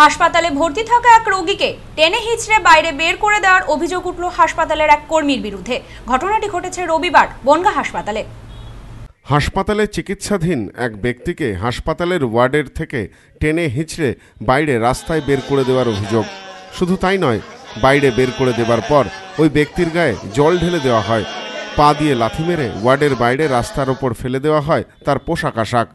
হাসপাতালে ভর্তি থাকা এক রোগীকে টেনে হিঁচড়ে বাইরে বের করে দেওয়ার অভিযোগ উঠল হাসপাতালের এক কর্মীর বিরুদ্ধে। ঘটনাটি ঘটেছে রবিবার বনগাঁ হাসপাতালে। হাসপাতালে চিকিৎসাধীন এক ব্যক্তিকে হাসপাতালের ওয়ার্ডের থেকে টেনে হিঁচড়ে বাইরে রাস্তায় বের করে দেওয়ার অভিযোগ। শুধু তাই নয়, বাইরে বের করে দেওয়ার পর ওই ব্যক্তির গায়ে জল ঢেলে দেওয়া হয়, পা দিয়ে লাথি মেরে ওয়ার্ডের বাইরে রাস্তার ওপর ফেলে দেওয়া হয় তার পোশাক আশাক।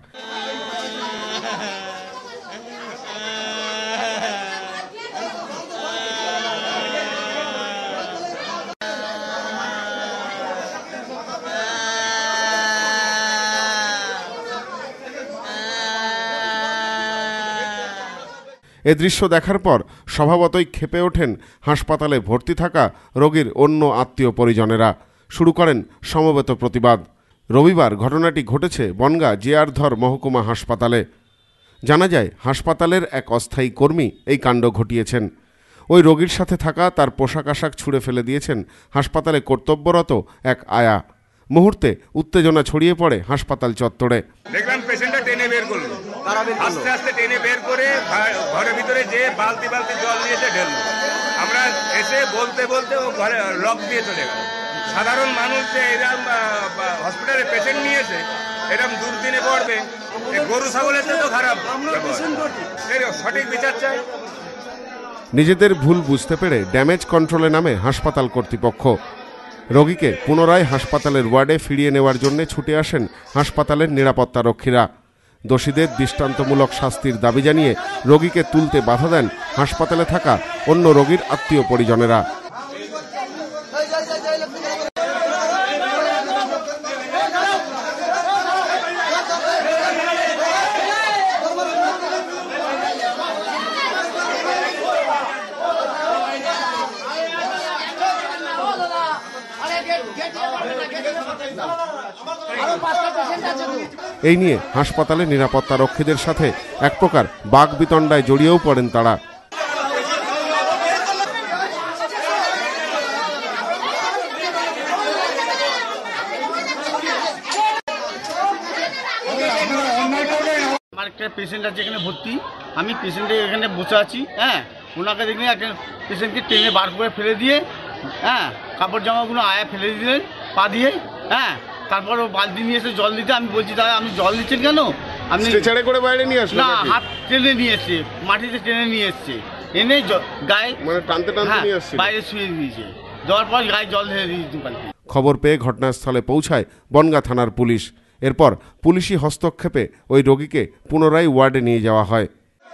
এ দৃশ্য দেখার পর স্বভাবতই ক্ষেপে ওঠেন হাসপাতালে ভর্তি থাকা রোগীর অন্য আত্মীয় পরিজনেরা। শুরু করেন সমবেত প্রতিবাদ। রবিবার ঘটনাটি ঘটেছে বনগাঁ জিয়ারধর মহকুমা হাসপাতালে। জানা যায়, হাসপাতালের এক অস্থায়ী কর্মী এই কাণ্ড ঘটিয়েছেন। ওই রোগীর সাথে থাকা তার পোশাক আশাক ছুঁড়ে ফেলে দিয়েছেন হাসপাতালে কর্তব্যরত এক আয়া। মুহূর্তে উত্তেজনা ছড়িয়ে পড়ে হাসপাতাল চত্বরে। দেখলাম পেশেন্টটা টেনে বের করলো, আস্তে আস্তে টেনে বের করে ঘরের ভিতরে যে বালতি বালতি জল নিয়েছে ঢেললো। আমরা এসে বলতে বলতে ও ঘরে লক দিয়ে চলে গেল। সাধারণ মানুষ যে এরকম হসপিটালে পেশেন্ট নিয়েছে, এরকম দুর্দিনে পড়বে, গরু ছাগলের তো খারাপ। সঠিক বিচার চাই। নিজেদের ভুল বুঝতে পেরে ড্যামেজ কন্ট্রোলে নামে হাসপাতাল কর্তৃপক্ষ। রোগীকে পুনরায় হাসপাতালের ওয়ার্ডে ফিরিয়ে নেওয়ার জন্য ছুটে আসেন হাসপাতালের নিরাপত্তা রক্ষীরা। দোষীদের দৃষ্টান্তমূলক শাস্তির দাবি জানিয়ে রোগীকে তুলতে বাধা দেন হাসপাতালে থাকা অন্য রোগীর আত্মীয় পরিজনেরা। এই নিয়ে হাসপাতালে নিরাপত্তা রক্ষীদের সাথে এক প্রকার বাকবিতণ্ডায় জড়িয়েও পড়েন তারা। আমার একটা পেশেন্ট আছে এখানে ভর্তি, আমি পেশেন্টের এখানে বসে আছি। ওনাকে দেখলে একটা পেশেন্টকে টেনে বার করে ফেলে দিয়ে কাপড় জামাগুলো আয়া ফেলে দিলেন পা দিয়ে। তারপর ও বালতি নিয়ে এসে জল দিতে। আমি বলছি, দাদা আপনি জল দিচ্ছেন কেন? আপনি স্ট্রেচারে করে বাইরে নিয়ে আসলেন? না, হাত টেনে নিয়ে এসছে, মাটিতে টেনে নিয়ে এসছে, এনে গায়ে মানে টানতে টানতে নিয়ে আসছে, বাইরে শুয়ে দিয়েছে। দেওয়ার পর গায়ে জল ঢেলে দিয়েছে। খবর পেয়ে ঘটনাস্থলে পৌঁছায় বনগাঁ থানার পুলিশ। এরপর পুলিশি হস্তক্ষেপে ওই রোগীকে পুনরায় ওয়ার্ডে নিয়ে যাওয়া হয়।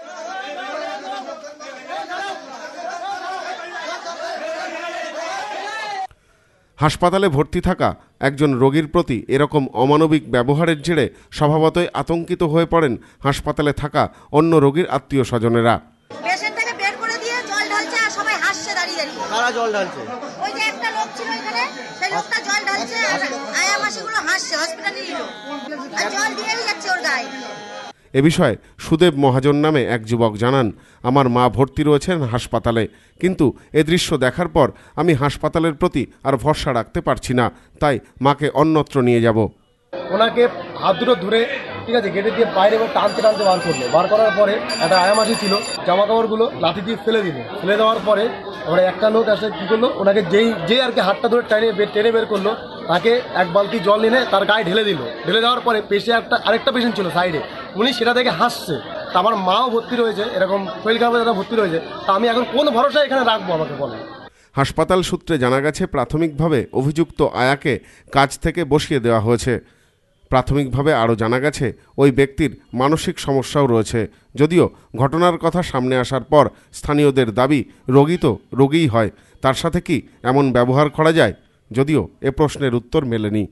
হাসপাতালে ভর্তি থাকা একজন রোগীর প্রতি এরকম অমানবিক ব্যবহারের জেরে স্বভাবতই আতঙ্কিত হয়ে পড়েন হাসপাতালে থাকা অন্য রোগীর আত্মীয় স্বজনেরা। পেশেন্টটাকে বের করে দিয়ে জল ঢালছে আর সবাই হাসছে দাঁড়িয়ে দাঁড়িয়ে। কারা জল ঢালছে? ওই যে একটা লোক ছিল এখানে, সেই লোকটা জল ঢালছে আর আয়া মাসিগুলো হাসছে, হসপিটালেরই লোক, আর জল দিয়েই যাচ্ছে ওর গায়ে। এ বিষয়ে সুদেব মহাজন নামে এক যুবক জানান, আমার মা ভর্তি রয়েছেন হাসপাতালে, কিন্তু এ দৃশ্য দেখার পর আমি হাসপাতালের প্রতি আর ভরসা রাখতে পারছি না, তাই মাকে অন্যত্র নিয়ে যাব। ওনাকে হাত দুটো ধরে, ঠিক আছে, গেটে দিয়ে বাইরে টানতে টানতে বার করলো। বার করার পরে একটা আয়ামাসি ছিল, জামা কাপড়গুলো লাথি দিয়ে ফেলে দিল। ফেলে দেওয়ার পরে ওরা একটা লোক এসে কী করলো, ওনাকে যেই আর কি হাতটা ধরে টেনে বের করলো, তাকে এক বালতি জল এনে তার গায়ে ঢেলে দিল। ঢেলে দেওয়ার পরে আরেকটা পেশেন্ট ছিল সাইডে, উনি সেটা দেখে হাসছে। তা আমার মাও ভর্তি রয়েছে, এরকম শরীর খারাপে যারা ভর্তি রয়েছে, তা আমি এখন কোন ভরসা এখানে রাখবো আমাকে বলেন। হাসপাতাল সূত্রে জানা গেছে, প্রাথমিকভাবে অভিযুক্ত আয়াকে কাজ থেকে বসিয়ে দেওয়া হয়েছে। প্রাথমিকভাবে আরও জানা গেছে ওই ব্যক্তির মানসিক সমস্যাও রয়েছে। যদিও ঘটনার কথা সামনে আসার পর স্থানীয়দের দাবি, রোগী তো রোগীই হয়, তার সাথে কি এমন ব্যবহার করা যায়? যদিও এ প্রশ্নের উত্তর মেলেনি।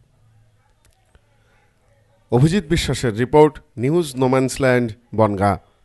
অভিজিৎ বিশ্বাসের রিপোর্ট, নিউজ নোম্যান্সল্যান্ড, বনগাঁ।